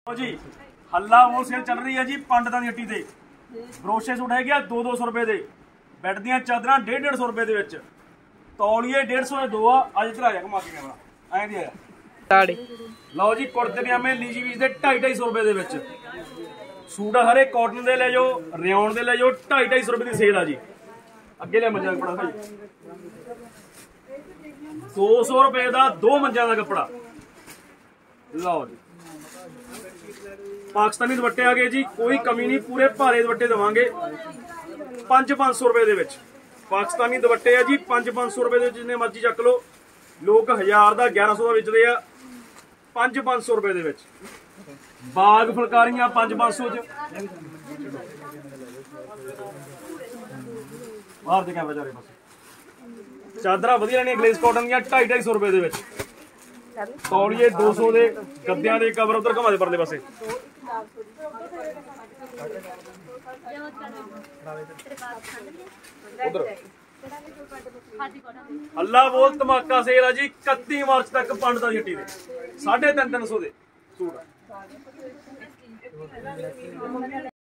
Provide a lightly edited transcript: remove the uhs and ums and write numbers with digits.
जी हल्ला वो सेल चल रही है जी पंडितां दी हट्टी ते ब्रोशे सूट है 200 रुपए दे बैड दियां चादरां 150 रुपए दे विच तौलिए 150 दे दो आ अज इधर आ जा घुमा के कैमरा ऐ दी आया लो जी कुर्ते पजामे लीजी बीज दे 250 रुपए दे विच सूट हरे कॉटन दे ले जाओ रेयन दे ले जाओ 250 रुपए दी सेल आ जी अगे ले मंजा कपड़ा भाई 200 रुपए का 2 मंजा का कपड़ा लो जी पाकिस्तानी दुपट्टे आ गए जी कोई कमी नहीं पूरे भारे दुपट्टे देवांगे 500 रुपए दे विच पाकिस्तानी दुपट्टे है जी 500 रुपए दे जिन्ने मर्जी चक लो लोग 1000 का 1100 का बेचते हैं 500 रुपए दे विच बाग फुलकारियां 500 च बाहर दे कैमरा चारे पासे चादर वधिया लेनी ग्लेस कॉटन दी 250 रुपए दे विच तौलिए 200 दे गद्दियां दे कवर उधर घुमा दे परले पासे उधर अल्लाह बोल धमाका सेल है जी 31 मार्च तक पंडितां दी हट्टी दे 350 दे सूट